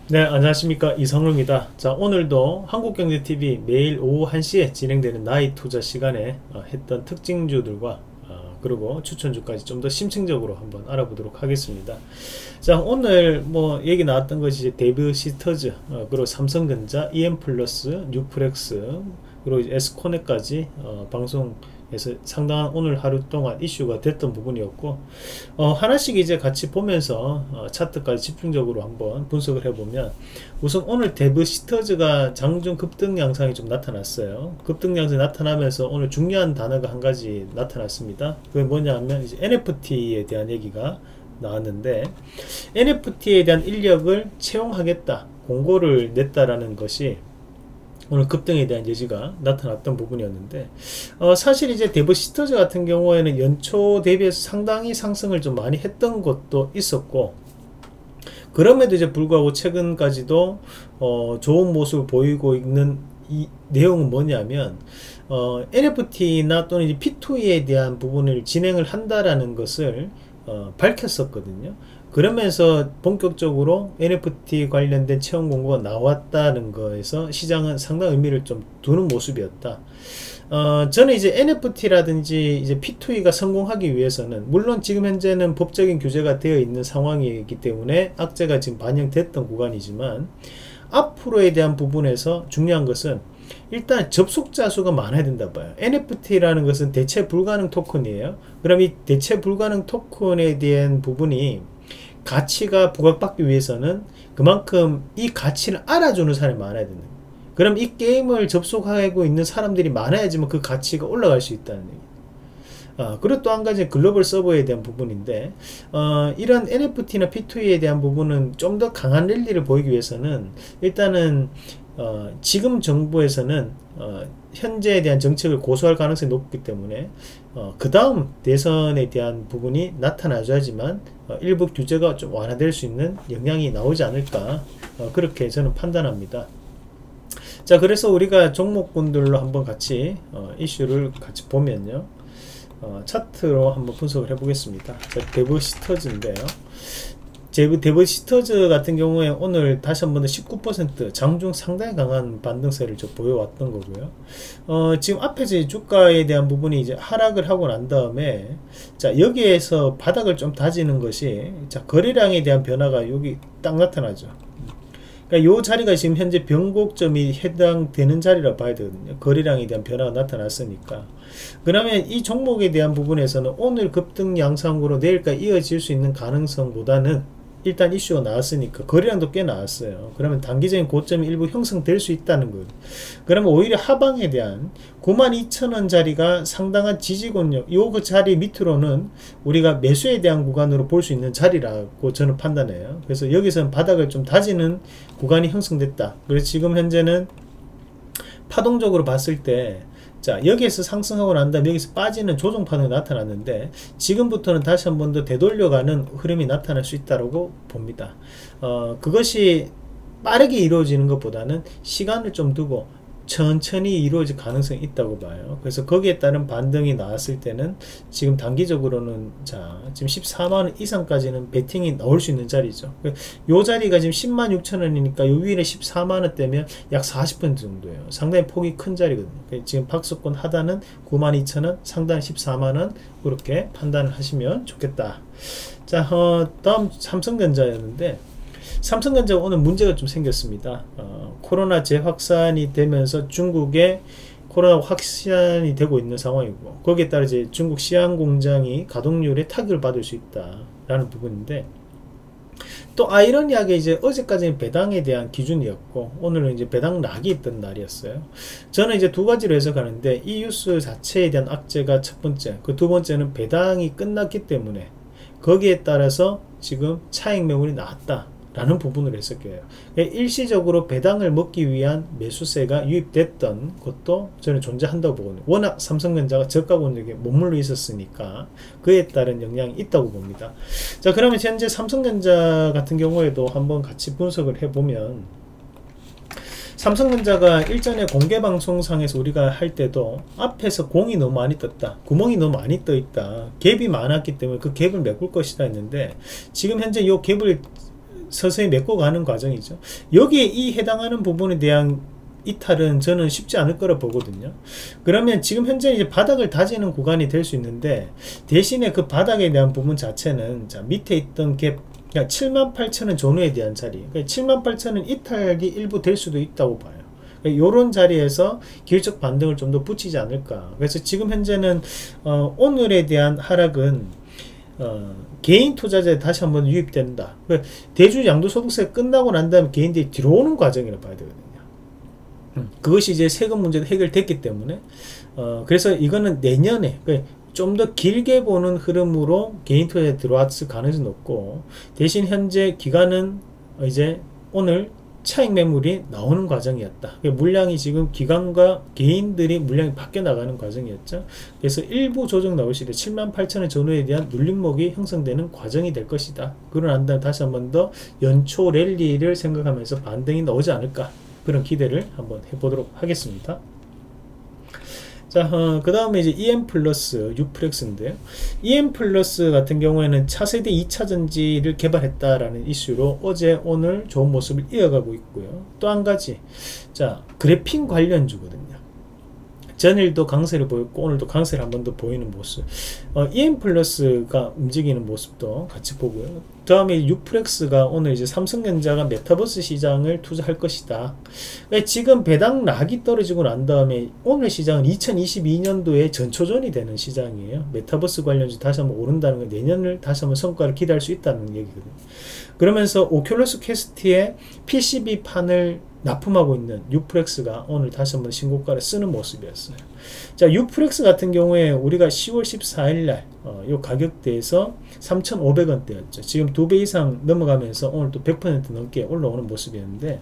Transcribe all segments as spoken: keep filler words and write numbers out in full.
네, 안녕하십니까. 이성루입니다. 자, 오늘도 한국경제티비 매일 오후 한 시에 진행되는 나이 투자 시간에 어, 했던 특징주들과 어, 그리고 추천주까지 좀 더 심층적으로 한번 알아보도록 하겠습니다. 자, 오늘 뭐 얘기 나왔던 것이 이제 데브 시스터즈, 어, 그리고 삼성전자, 이엠플러스, 뉴프렉스, 그리고 이제 에스코넷까지 어, 방송에서 상당한 오늘 하루 동안 이슈가 됐던 부분이었고, 어, 하나씩 이제 같이 보면서 어, 차트까지 집중적으로 한번 분석을 해보면, 우선 오늘 데브 시스터즈가 장중 급등 양상이 좀 나타났어요. 급등 양상이 나타나면서 오늘 중요한 단어가 한 가지 나타났습니다. 그게 뭐냐 하면 이제 엔에프티에 대한 얘기가 나왔는데, 엔에프티에 대한 인력을 채용하겠다 공고를 냈다라는 것이 오늘 급등에 대한 예지가 나타났던 부분이었는데, 어, 사실 이제 데브 시스터즈 같은 경우에는 연초 대비해서 상당히 상승을 좀 많이 했던 것도 있었고, 그럼에도 이제 불구하고 최근까지도 어, 좋은 모습을 보이고 있는 이 내용은 뭐냐면, 어, 엔에프티나 또는 이제 피투이에 대한 부분을 진행을 한다라는 것을 어, 밝혔었거든요. 그러면서 본격적으로 엔에프티 관련된 채용 공고가 나왔다는 거에서 시장은 상당 의미를 좀 두는 모습이었다. 어, 저는 이제 엔에프티라든지 이제 피투이가 성공하기 위해서는, 물론 지금 현재는 법적인 규제가 되어 있는 상황이기 때문에 악재가 지금 반영됐던 구간이지만, 앞으로에 대한 부분에서 중요한 것은 일단 접속자 수가 많아야 된다 봐요. 엔에프티라는 것은 대체 불가능 토큰이에요. 그럼 이 대체 불가능 토큰에 대한 부분이 가치가 부각받기 위해서는 그만큼 이 가치를 알아주는 사람이 많아야 된다. 그럼 이 게임을 접속하고 있는 사람들이 많아야지만 그 가치가 올라갈 수 있다는 얘기. 어, 그리고 또 한 가지 글로벌 서버에 대한 부분인데, 어, 이런 엔에프티나 피투이에 대한 부분은 좀 더 강한 랠리를 보이기 위해서는 일단은 어, 지금 정부에서는 어, 현재에 대한 정책을 고수할 가능성이 높기 때문에 어, 그 다음 대선에 대한 부분이 나타나줘야지만 어, 일부 규제가 좀 완화될 수 있는 영향이 나오지 않을까, 어, 그렇게 저는 판단합니다. 자, 그래서 우리가 종목군들로 한번 같이 어, 이슈를 같이 보면요, 어, 차트로 한번 분석을 해 보겠습니다. 데브 시스터즈인데요, 데브 시스터즈 같은 경우에 오늘 다시 한번 십구 퍼센트 장중 상당히 강한 반등세를 좀 보여왔던 거고요. 어, 지금 앞에서 주가에 대한 부분이 이제 하락을 하고 난 다음에, 자, 여기에서 바닥을 좀 다지는 것이, 자, 거래량에 대한 변화가 여기 딱 나타나죠. 그러니까 요 자리가 지금 현재 변곡점이 해당되는 자리라 봐야 되거든요. 거래량에 대한 변화가 나타났으니까. 그러면 이 종목에 대한 부분에서는 오늘 급등 양상으로 내일까지 이어질 수 있는 가능성보다는 일단 이슈가 나왔으니까 거래량도 꽤 나왔어요. 그러면 단기적인 고점이 일부 형성될 수 있다는 거예요. 그러면 오히려 하방에 대한 구만 이천 원 자리가 상당한 지지권력, 요 그 자리 밑으로는 우리가 매수에 대한 구간으로 볼 수 있는 자리라고 저는 판단해요. 그래서 여기서는 바닥을 좀 다지는 구간이 형성됐다. 그래서 지금 현재는 파동적으로 봤을 때, 자, 여기에서 상승하고 난 다음에 여기서 빠지는 조정 파동이 나타났는데, 지금부터는 다시 한 번 더 되돌려가는 흐름이 나타날 수 있다고 봅니다. 어, 그것이 빠르게 이루어지는 것보다는 시간을 좀 두고 천천히 이루어질 가능성이 있다고 봐요. 그래서 거기에 따른 반등이 나왔을 때는 지금 단기적으로는, 자, 지금 십사만 원 이상까지는 베팅이 나올 수 있는 자리죠. 요 자리가 지금 십만 육천 원이니까 요 위에 십사만 원 되면 약 사십 퍼센트 정도예요. 상당히 폭이 큰 자리거든요. 지금 박스권 하단은 구만 이천 원, 상단 십사만 원, 그렇게 판단을 하시면 좋겠다. 자, 어, 다음 삼성전자였는데, 삼성전자가 오늘 문제가 좀 생겼습니다. 어, 코로나 재확산이 되면서 중국에 코로나 확산이 되고 있는 상황이고, 거기에 따라 이제 중국 시안 공장이 가동률에 타격을 받을 수 있다라는 부분인데, 또 아이러니하게 이제 어제까지는 배당에 대한 기준이었고 오늘은 이제 배당 락이 있던 날이었어요. 저는 이제 두 가지로 해석하는데, 이 뉴스 자체에 대한 악재가 첫 번째, 그 두 번째는 배당이 끝났기 때문에 거기에 따라서 지금 차익 매물이 나왔다 라는 부분을 해석해요. 일시적으로 배당을 먹기 위한 매수세가 유입됐던 것도 저는 존재한다고 보거든요. 워낙 삼성전자가 저가 권역에 머물러 있었으니까 그에 따른 영향이 있다고 봅니다. 자, 그러면 현재 삼성전자 같은 경우에도 한번 같이 분석을 해보면, 삼성전자가 일전에 공개방송상에서 우리가 할 때도 앞에서 공이 너무 많이 떴다, 구멍이 너무 많이 떠있다, 갭이 많았기 때문에 그 갭을 메꿀 것이다 했는데, 지금 현재 이 갭을 서서히 메꿔가는 과정이죠. 여기에 이 해당하는 부분에 대한 이탈은 저는 쉽지 않을 거라 보거든요. 그러면 지금 현재 이제 바닥을 다지는 구간이 될 수 있는데, 대신에 그 바닥에 대한 부분 자체는 자 밑에 있던 갭 그러니까 칠만 팔천 원 전후에 대한 자리, 그러니까 칠만 팔천 원 이탈이 일부 될 수도 있다고 봐요. 요런 자리에서 기술적 반등을 좀 더 붙이지 않을까. 그래서 지금 현재는 어, 오늘에 대한 하락은 어, 개인 투자자에 다시 한번 유입된다. 대주 양도소득세 끝나고 난 다음에 개인들이 들어오는 과정이라 봐야 되거든요. 음, 그것이 이제 세금 문제도 해결됐기 때문에 어, 그래서 이거는 내년에 좀 더 길게 보는 흐름으로 개인 투자에 들어왔을 가능성이 높고, 대신 현재 기간은 이제 오늘 차익 매물이 나오는 과정이었다. 물량이 지금 기관과 개인들이 물량이 바뀌어 나가는 과정이었죠. 그래서 일부 조정 나올 수 있다. 칠만 팔천 원 전후에 대한 눌림목이 형성되는 과정이 될 것이다. 그러고 난 다음에 다시 한 번 더 연초 랠리를 생각하면서 반등이 나오지 않을까, 그런 기대를 한번 해보도록 하겠습니다. 자, 어, 그 다음에 이제 이엠 플러스 유플렉스인데요. 이엠 플러스 같은 경우에는 차세대 이 차 전지를 개발했다라는 이슈로 어제 오늘 좋은 모습을 이어가고 있고요. 또 한 가지, 자, 그래핀 관련주거든요. 전일도 강세를 보였고 오늘도 강세를 한 번 더 보이는 모습. 어, 이엠 플러스가 움직이는 모습도 같이 보고요. 다음에 유플렉스가 오늘 이제 삼성전자가 메타버스 시장을 투자할 것이다. 그러니까 지금 배당 락이 떨어지고 난 다음에 오늘 시장은 이천이십이 년도에 전초전이 되는 시장이에요. 메타버스 관련주 다시 한번 오른다는 건 내년을 다시 한번 성과를 기대할 수 있다는 얘기거든요. 그러면서 오큘러스 퀘스트의 피씨비 판을 납품하고 있는 유플렉스가 오늘 다시 한번 신고가를 쓰는 모습이었어요. 자, 유플렉스 같은 경우에 우리가 시월 십사일날 어, 요 가격대에서 삼천오백 원대였죠. 지금 두 배 이상 넘어가면서 오늘 또 백 퍼센트 넘게 올라오는 모습이었는데,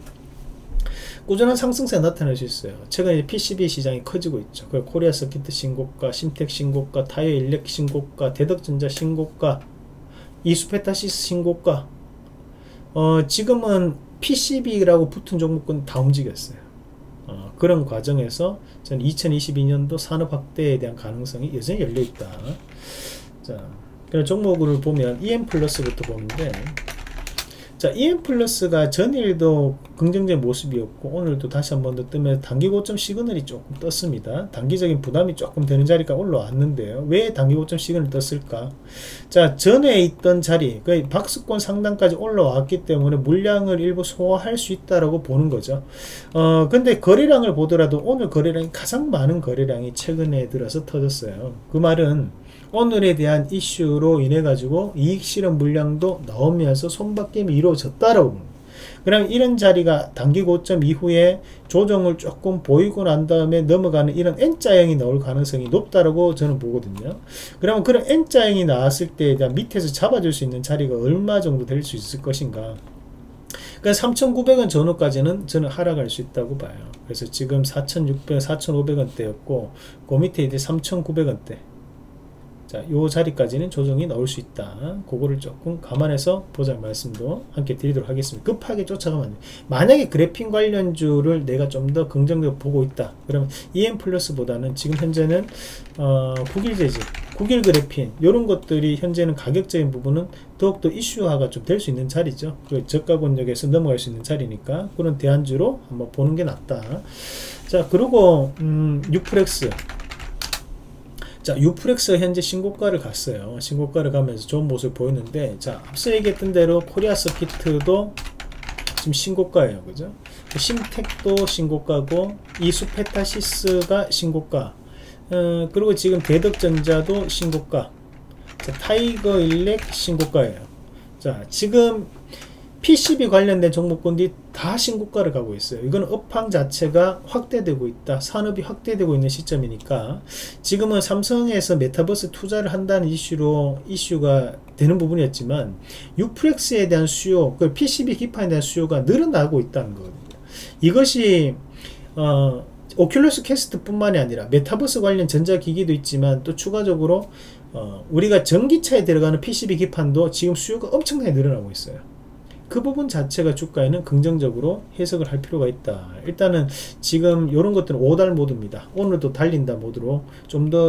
꾸준한 상승세 나타낼 수 있어요. 최근에 피씨비 시장이 커지고 있죠. 그 코리아 서킷 신고가, 심텍 신고가, 타이어 일렉 신고가, 대덕전자 신고가, 이수페타시스 신고가. 어, 지금은 피씨비라고 붙은 종목은 다 움직였어요. 어, 그런 과정에서 저는 이천이십이 년도 산업 확대에 대한 가능성이 여전히 열려있다. 자, 그런 종목을 보면 이엠 플러스부터 보는데, 자, 이엠 플러스가 전일도 긍정적인 모습이었고 오늘도 다시 한 번 더 뜨면 단기 고점 시그널이 조금 떴습니다. 단기적인 부담이 조금 되는 자리가 올라왔는데요. 왜 단기 고점 시그널이 떴을까? 자, 전에 있던 자리, 그 박스권 상단까지 올라왔기 때문에 물량을 일부 소화할 수 있다라고 보는 거죠. 어, 근데 거래량을 보더라도 오늘 거래량이 가장 많은 거래량이 최근에 들어서 터졌어요. 그 말은 오늘에 대한 이슈로 인해 가지고 이익 실현 물량도 나오면서 손바뀜이 이루어졌다라고 봅니다. 그럼 이런 자리가 단기 고점 이후에 조정을 조금 보이고 난 다음에 넘어가는 이런 N자형이 나올 가능성이 높다라고 저는 보거든요. 그러면 그런 N자형이 나왔을 때에 대한 밑에서 잡아줄 수 있는 자리가 얼마 정도 될 수 있을 것인가. 그러니까 삼천구백 원 전후까지는 저는 하락할 수 있다고 봐요. 그래서 지금 사천육백 원, 사천오백 원대였고 그 밑에 이제 삼천구백 원대. 자, 요 자리까지는 조정이 나올 수 있다. 그거를 조금 감안해서 보자 말씀도 함께 드리도록 하겠습니다. 급하게 쫓아가면 안 돼요. 만약에 그래핀 관련주를 내가 좀 더 긍정적으로 보고 있다. 그러면 이엠 플러스보다는 지금 현재는 어, 국일 재질, 국일 그래핀 이런 것들이 현재는 가격적인 부분은 더욱더 이슈화가 좀 될 수 있는 자리죠. 그 저가 권역에서 넘어갈 수 있는 자리니까 그런 대안주로 한번 보는 게 낫다. 자, 그리고 음, 유플렉스. 자, 유플렉스 현재 신고가를 갔어요. 신고가를 가면서 좋은 모습을 보이는데, 자, 앞서 얘기했던 대로 코리아 서킷도 지금 신고가예요. 그죠? 심텍도 신고가고, 이수페타시스가 신고가, 어, 그리고 지금 대덕전자도 신고가, 자, 타이거 일렉 신고가예요. 자, 지금 피씨비 관련된 종목군들이 다 신고가를 가고 있어요. 이건 업황 자체가 확대되고 있다. 산업이 확대되고 있는 시점이니까 지금은 삼성에서 메타버스 투자를 한다는 이슈로 이슈가 되는 부분이었지만 유플렉스에 대한 수요, 그 피씨비 기판에 대한 수요가 늘어나고 있다는 거거든요. 이것이 어, 오큘러스 퀘스트 뿐만이 아니라 메타버스 관련 전자기기도 있지만 또 추가적으로 어, 우리가 전기차에 들어가는 피씨비 기판도 지금 수요가 엄청나게 늘어나고 있어요. 그 부분 자체가 주가에는 긍정적으로 해석을 할 필요가 있다. 일단은 지금 이런 것들은 오달 모드입니다. 오늘도 달린다 모드로 좀 더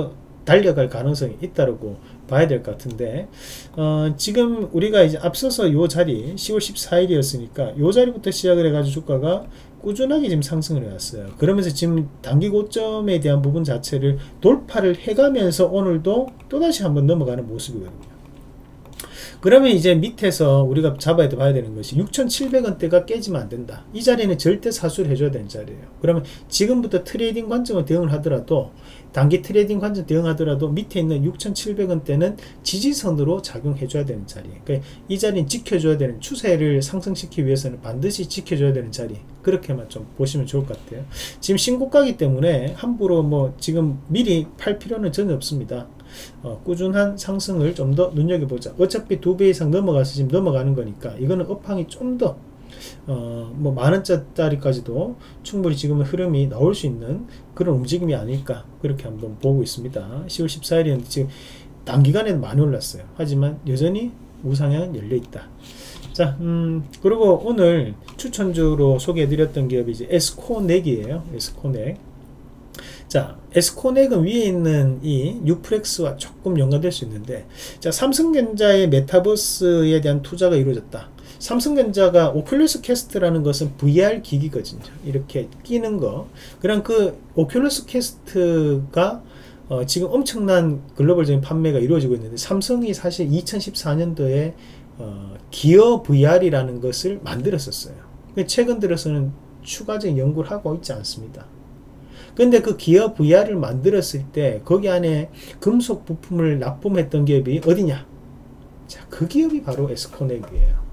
달려갈 가능성이 있다고 봐야 될 것 같은데, 어, 지금 우리가 이제 앞서서 요 자리 시월 십사일이었으니까 요 자리부터 시작을 해가지고 주가가 꾸준하게 지금 상승을 해왔어요. 그러면서 지금 단기 고점에 대한 부분 자체를 돌파를 해가면서 오늘도 또다시 한번 넘어가는 모습이거든요. 그러면 이제 밑에서 우리가 잡아야 돼 봐야 되는 것이 육천칠백 원대가 깨지면 안 된다. 이 자리는 절대 사수를 해줘야 되는 자리예요. 그러면 지금부터 트레이딩 관점을 대응을 하더라도, 단기 트레이딩 관점 대응하더라도 밑에 있는 육천칠백 원대는 지지선으로 작용해 줘야 되는 자리. 그러니까 이 자리는 지켜줘야 되는, 추세를 상승시키기 위해서는 반드시 지켜줘야 되는 자리. 그렇게만 좀 보시면 좋을 것 같아요. 지금 신고가기 때문에 함부로 뭐 지금 미리 팔 필요는 전혀 없습니다. 어, 꾸준한 상승을 좀 더 눈여겨보자. 어차피 두 배 이상 넘어가서 지금 넘어가는 거니까 이거는 업황이 좀 더 어, 뭐 만원짜리까지도 충분히 지금은 흐름이 나올 수 있는 그런 움직임이 아닐까, 그렇게 한번 보고 있습니다. 시월 십사일이었는데 지금 단기간에는 많이 올랐어요. 하지만 여전히 우상향은 열려있다. 자, 음, 그리고 오늘 추천주로 소개해드렸던 기업이 이제 에스코넥이에요. 에스코넥. 자, 에스코넥은 위에 있는 이 뉴플렉스와 조금 연관될 수 있는데, 자, 삼성전자의 메타버스에 대한 투자가 이루어졌다. 삼성전자가 오큘러스 퀘스트라는 것은 브이알 기기거든요. 이렇게 끼는 거. 그냥 그 오큘러스 퀘스트가 어, 지금 엄청난 글로벌적인 판매가 이루어지고 있는데, 삼성이 사실 이천십사년도에 어, 기어 브이알이라는 것을 만들었었어요. 최근 들어서는 추가적인 연구를 하고 있지 않습니다. 근데 그 기어 브이알을 만들었을 때 거기 안에 금속 부품을 납품했던 기업이 어디냐? 자, 그 기업이 바로 에스코넥이에요.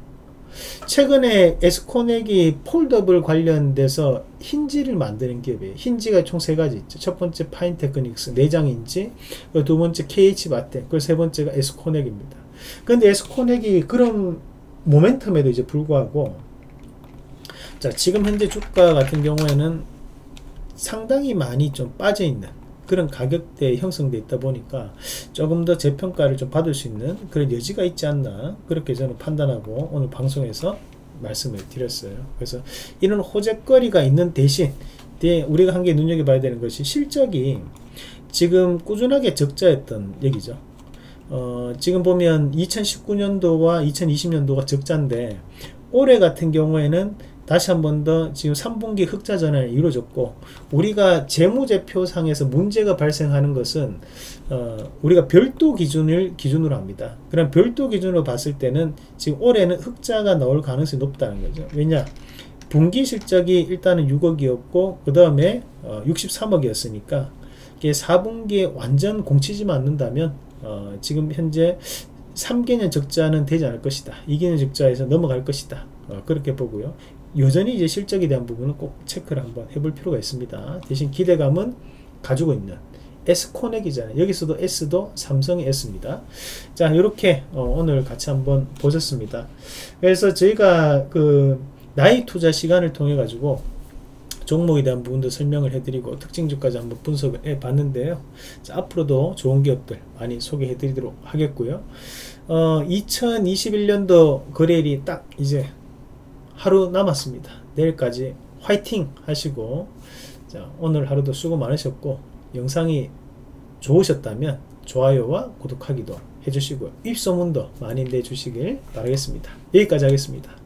최근에 에스코넥이 폴더블 관련돼서 힌지를 만드는 기업이에요. 힌지가 총 세 가지 있죠. 첫 번째 파인테크닉스 내장 힌지, 두 번째 케이에이치바텍, 그리고 세 번째가 에스코넥입니다. 근데 에스코넥이 그런 모멘텀에도 이제 불구하고, 자, 지금 현재 주가 같은 경우에는 상당히 많이 좀 빠져있는 그런 가격대에 형성되어 있다 보니까 조금 더 재평가를 좀 받을 수 있는 그런 여지가 있지 않나, 그렇게 저는 판단하고 오늘 방송에서 말씀을 드렸어요. 그래서 이런 호재거리가 있는 대신 우리가 한 개 눈여겨봐야 되는 것이 실적이 지금 꾸준하게 적자였던 얘기죠. 어, 지금 보면 이천십구년도와 이천이십년도가 적자인데, 올해 같은 경우에는 다시 한 번 더 지금 삼 분기 흑자 전환이 이루어졌고, 우리가 재무제표상에서 문제가 발생하는 것은 어, 우리가 별도 기준을 기준으로 합니다. 그럼 별도 기준으로 봤을 때는 지금 올해는 흑자가 나올 가능성이 높다는 거죠. 왜냐? 분기 실적이 일단은 육억이었고 그 다음에 어, 육십삼억이었으니까 이게 사 분기에 완전 공치지만 않는다면 어, 지금 현재 삼 개년 적자는 되지 않을 것이다. 이 개년 적자에서 넘어갈 것이다. 어, 그렇게 보고요. 여전히 이제 실적에 대한 부분은 꼭 체크를 한번 해볼 필요가 있습니다. 대신 기대감은 가지고 있는 에스코넥이잖아요. 여기서도 S도 삼성의 S입니다. 자, 이렇게 어, 오늘 같이 한번 보셨습니다. 그래서 저희가 그 나이 투자 시간을 통해 가지고 종목에 대한 부분도 설명을 해드리고 특징주까지 한번 분석을 해 봤는데요. 자, 앞으로도 좋은 기업들 많이 소개해 드리도록 하겠고요. 어, 이천이십일년도 거래일이 딱 이제 하루 남았습니다. 내일까지 화이팅 하시고, 자, 오늘 하루도 수고 많으셨고, 영상이 좋으셨다면 좋아요와 구독하기도 해주시고요. 입소문도 많이 내주시길 바라겠습니다. 여기까지 하겠습니다.